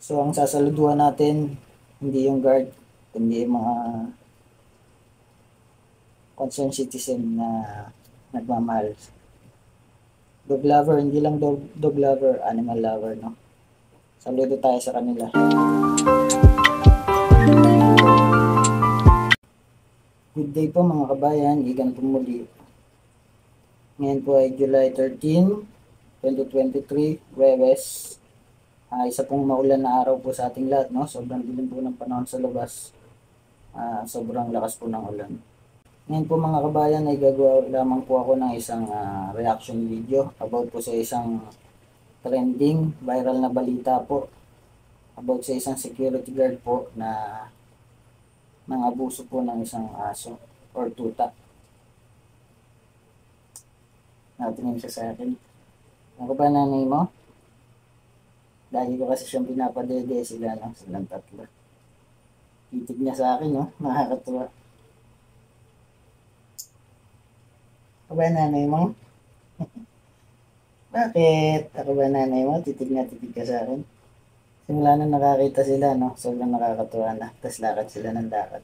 So, ang sasaluduhan natin, hindi yung guard, kundi yung mga concerned citizen na nagmamahal. Dog lover, hindi lang dog lover, animal lover, no? Saludo tayo sa kanila. Good day po mga kabayan, igan po muli. Ngayon po ay July 13, 2023, Huwebes. Isa pong maulan na araw po sa ating lahat, no? Sobrang dilim po ng panahon sa labas. Sobrang lakas po ng ulan. Ngayon po mga kabayan ay gagawa lamang po ako ng isang reaction video about po sa isang trending viral na balita po about sa isang security guard po na nangabuso po ng isang aso or tuta. Natingin siya sa akin. Ano ba nanay mo? Lagi ko kasi siyang pinapadede sila, no? Silang tatlo. Titig niya sa akin, no? Nakakatuwa. Ako ba nanay mo? Bakit? Ako ba nanay mo? Titig na titig ka sa akin. Simula na nakakita sila, no? Sobrang nakakatuwa na. Tapos lakad sila ng lakad.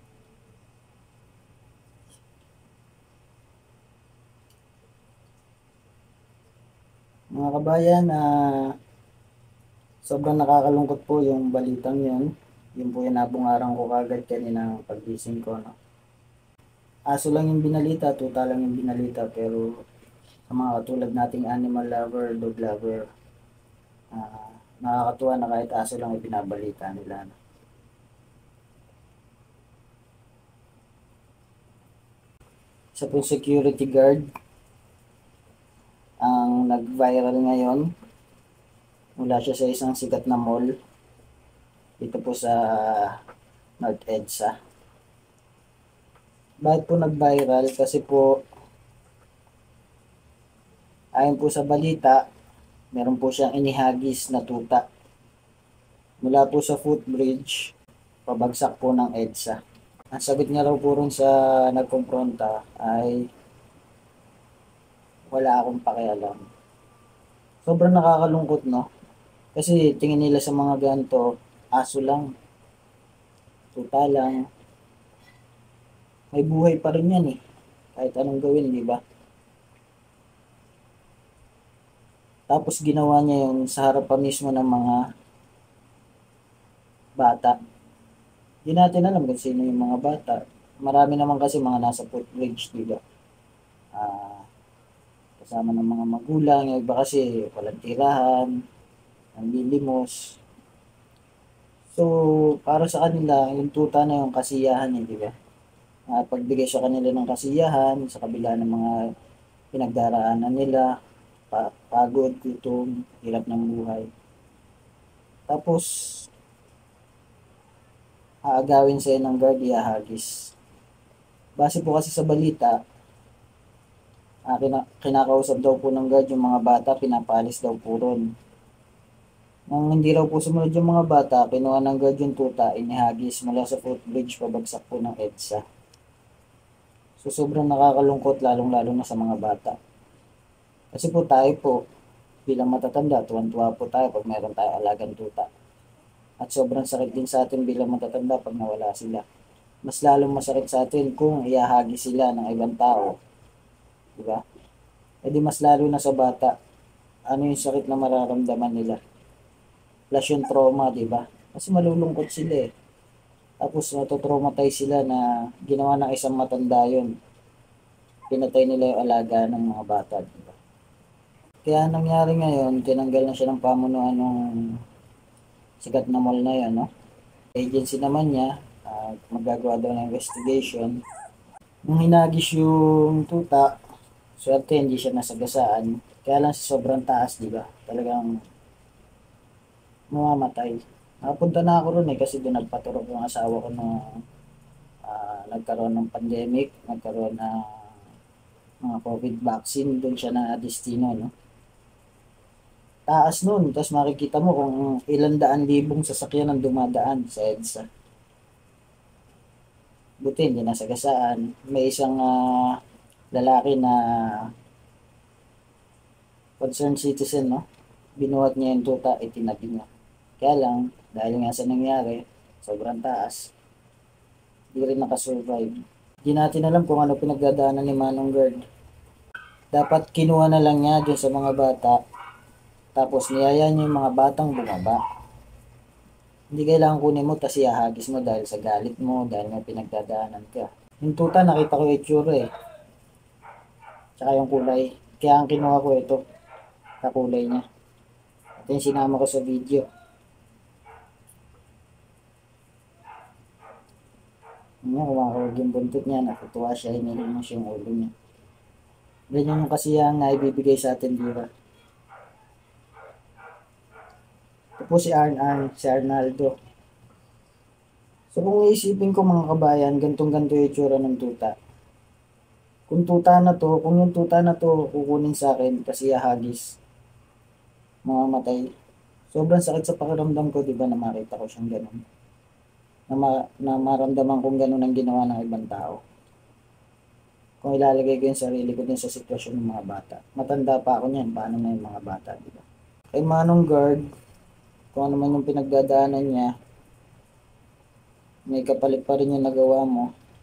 Mga kabayan, sobrang nakakalungkot po yung balitang yun. Yun po yung nabungarang ko kagad kaninang paggising ko, no? Aso lang yung binalita, tuta lang yung binalita, pero sa mga katulad nating animal lover, dog lover, nakakatuwa na kahit aso lang yung binabalita nila, no? Isa pong security guard ang nag-viral ngayon. Mula siya sa isang sikat na mall dito po sa North EDSA. Bakit po nag-viral? Kasi po ayon po sa balita, meron po siyang inihagis na tuta mula po sa footbridge pabagsak po ng EDSA. Ang sagot niya raw po rin sa nagkumpronta ay wala akong pakialam. Sobrang nakakalungkot, no? Kasi tingin nila sa mga ganito, aso lang, tuta lang. May buhay pa rin yan eh. Kahit anong gawin, di ba? Tapos ginawa niya yun sa harapan mismo ng mga bata. Hindi natin alam kung sino yung mga bata. Marami naman kasi mga nasa footbridge, di ba? Kasama ng mga magulang, yung iba kasi walang tirahan, nanlilimos. So, para sa kanila, yung tuta na yung kasiyahan eh, di ba? Pagbigay sa kanila ng kasiyahan, sa kabila ng mga pinagdaraanan nila, pagod, gutom, hirap ng buhay. Tapos, aagawin sa'yo ng guard, ihahagis. Base po kasi sa balita, kinakausap daw po ng guard yung mga bata, pinapalis daw po ron. Nang hindi raw po sumunod yung mga bata, kinuha ng guard yung tuta, inihagis mula sa footbridge pabagsak po ng EDSA. So sobrang nakakalungkot lalong-lalo na sa mga bata. Kasi po tayo po, bilang matatanda, tuwan-tuwa po tayo pag meron tayo alagang tuta. At sobrang sakit din sa atin bilang matatanda pag nawala sila. Mas lalong masakit sa atin kung iahagi sila ng ibang tao. Diba? E di mas lalo na sa bata, ano yung sakit na mararamdaman nila. Plus yung trauma, diba? Kasi malulungkot sila eh. Tapos natotraumatize sila na ginawa ng isang matanda yun. Pinatay nila yung alaga ng mga bata, diba? Kaya nangyari ngayon, tinanggal na siya ng pamunuan ng sikat na mall na yun, no? Agency naman niya, magagawa daw ng investigation. Nung hinagis yung tuta, swerte hindi siya nasagasaan. Kaya lang sa sobrang taas, di ba? Talagang mamamatay. Nakapunta na ako ron eh kasi doon nagpaturok yung asawa ko nung nagkaroon ng pandemic, nagkaroon ng mga COVID vaccine, doon siya na destino, no? Taas nun, tapos makikita mo kung ilang daan libong sasakyan ang dumadaan sa EDSA. Buti hindi nasagasaan. May isang lalaki na concerned citizen, no? Binuhat niya yung tuta, itinabi niya. Kaya lang, dahil nga sa nangyari, sobrang taas, hindi rin nakasurvive. Hindi natin alam kung ano pinagdadaanan ni Manong Guard. Dapat kinuha na lang niya dun sa mga bata, tapos niyaya niya yung mga batang bumaba. Hindi kailangan kunin mo tas ihahagis mo dahil sa galit mo, dahil may pinagdadaanan ka. Yung tuta, nakita ko yung itsura eh. Tsaka yung kulay. Kaya ang kinuha ko ito, kakulay niya. Ito yung sinama ko sa video. Kumakawag yung buntot niya, natutuwa siya, hinihimas yung ulo niya. Ganyan yung kasiyahan na ibibigay sa atin, di ba? Ito po si si Arnaldo. So kung iisipin ko mga kabayan, gantong-ganto yung itsura ng tuta. Kung yung tuta na to kukunin sa akin kasi hahagis, mamamatay. Sobrang sakit sa pakiramdam ko, di ba, na makita ko siyang ganun. Na maramdaman kong ganun ang ginawa ng ibang tao. Kung ilalagay ko yung sarili ko din sa sitwasyon ng mga bata. Matanda pa ako niyan, paano na yung mga bata, di ba? Kay Manong Guard, kung ano man yung pinagdadaanan niya, may kapalit pa rin yung nagawa mo.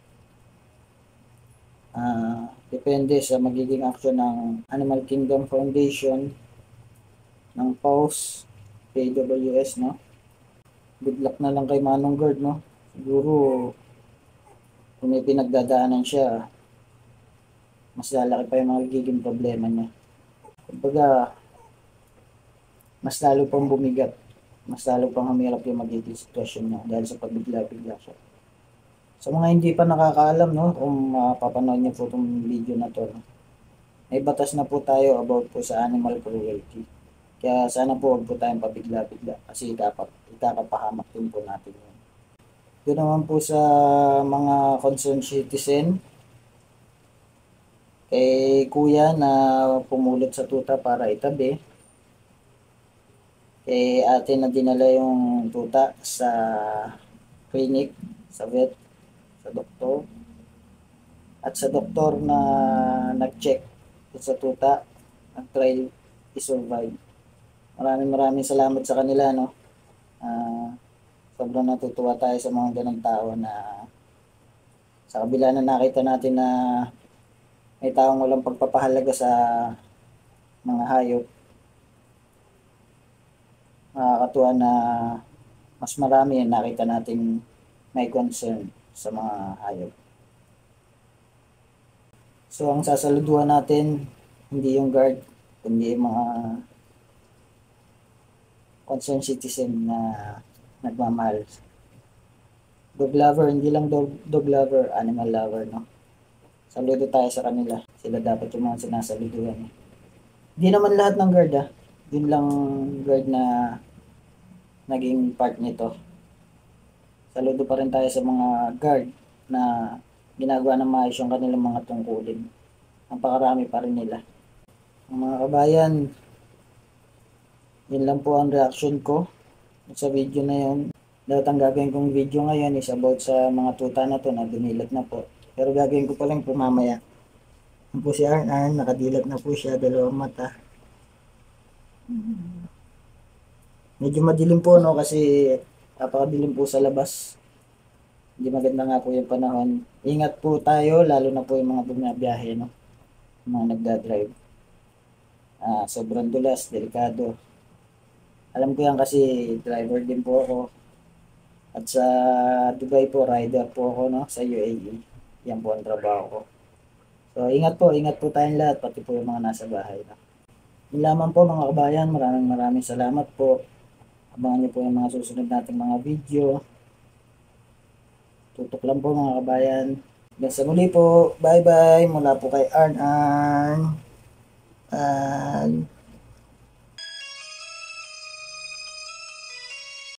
Depende sa magiging action ng Animal Kingdom Foundation, ng PAWS, KWS, no? Good luck na lang kay Manong Guard, no? Siguro, kung may pinagdadaanan siya, mas lalaki pa yung magiging problema niya. Kumbaga, mas lalo pang bumigat, mas lalo pang humirap yung magiging sitwasyon niya dahil sa pagbigla-bigla siya. Sa mga hindi pa nakakaalam, no, kung mapapanood niyo po itong video na to, no, may batas na po tayo about po sa animal cruelty. Kaya sana po huwag po tayong pabigla-bigla kasi ikakapahamak din po natin yun. Doon naman po sa mga concerned citizen, kay kuya na pumulot sa tuta para itabi, kay ate na dinala yung tuta sa clinic, sa vet, sa doktor, at sa doktor na nag-check sa tuta, nag-try i-survive. Maraming salamat sa kanila, no. Sobrang natutuwa tayo sa mga ganang tao na sa kabila na nakita natin na may taong walang pagpapahalaga sa mga hayop, nakakatuwa na mas marami nakita natin may concern sa mga hayop. So ang sasaluduhan natin, hindi yung guard, kundi yung mga concerned citizen na nagmamahal. Dog lover, hindi lang dog lover, animal lover, no? Saludo tayo sa kanila. Sila dapat yung mga sinasaluduhan. Hindi naman lahat ng guard, Yun lang guard na naging part nito. Saludo pa rin tayo sa mga guard na ginagawa ng maayos yung kanilang mga tungkulin. Napakarami pa rin nila. Mga kabayan, yun lang po ang reaction ko sa video na yun. Dapat ang gagawin kong video ngayon is about sa mga tuta na to na dinilat na po. Pero gagawin ko pa lang po mamaya. Yan po si Arn, nakadilat na po siya, dalawang mata. Medyo madilim po, no, kasi napakadilim po sa labas. Hindi maganda nga po yung panahon. Ingat po tayo, lalo na po yung mga bumabiyahe, no, mga nagdadrive. Sobrang dulas, delikado. Alam ko yan kasi driver din po ako. At sa Dubai po, rider po ako, no, sa UAE. Yan po ang trabaho ko. So, ingat po tayong lahat, pati po yung mga nasa bahay. No? Yun lamang po mga kabayan, maraming salamat po. Abangan niyo po yung mga susunod nating mga video. Tutok lang po mga kabayan. Hanggang sa muli po, bye bye, mula po kay Arn. Bye.